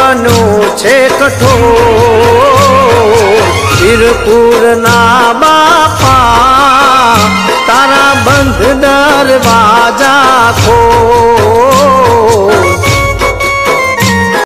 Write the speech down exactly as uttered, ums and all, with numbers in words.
बनो छे कठोर। वीरपुर ना बापा तारा बंध दरबार